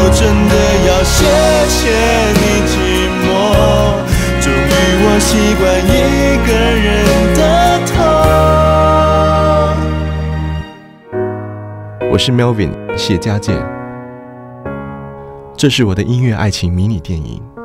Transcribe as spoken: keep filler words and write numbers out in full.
真的要谢谢你寂寞，终于我习惯一个人的痛。 我是 Melvin 谢家健，这是我的音乐爱情迷你电影。